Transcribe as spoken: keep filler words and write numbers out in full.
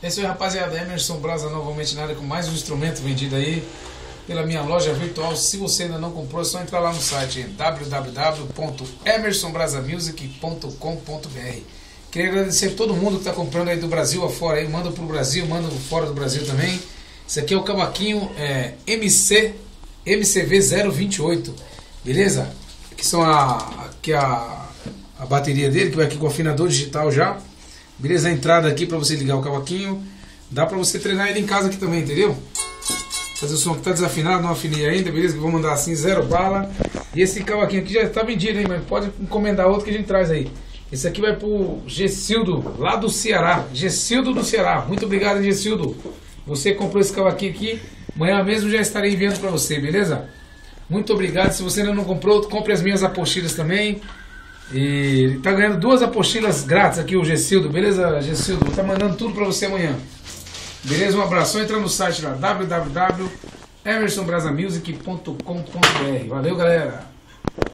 É isso aí, rapaziada. Emerson Brasa novamente na área com mais um instrumento vendido aí pela minha loja virtual. Se você ainda não comprou, é só entrar lá no site w w w ponto emerson brasa music ponto com ponto b r. Queria agradecer a todo mundo que está comprando aí do Brasil afora aí. Manda pro Brasil, manda fora do Brasil também. Esse aqui é o cavaquinho é, M C M C V zero vinte e oito. Beleza? Aqui são a, aqui a, a bateria dele, que vai aqui com o afinador digital já. Beleza? A entrada aqui para você ligar o cavaquinho. Dá para você treinar ele em casa aqui também, entendeu? Fazer o som que tá desafinado, não afinei ainda, beleza? Vou mandar assim, zero bala. E esse cavaquinho aqui já está vendido, hein? Mas pode encomendar outro que a gente traz aí. Esse aqui vai pro Gessildo, lá do Ceará. Gessildo do Ceará. Muito obrigado, Gessildo. Você comprou esse cavaquinho aqui. Amanhã mesmo já estarei enviando para você, beleza? Muito obrigado. Se você ainda não comprou, compre as minhas apostilas também. E ele tá ganhando duas apostilas grátis aqui, o Gessildo. Beleza, Gessildo? Vou tá mandando tudo para você amanhã. Beleza? Um abraço. Entra no site lá, w w w ponto emerson brasa music ponto com ponto b r. Valeu, galera!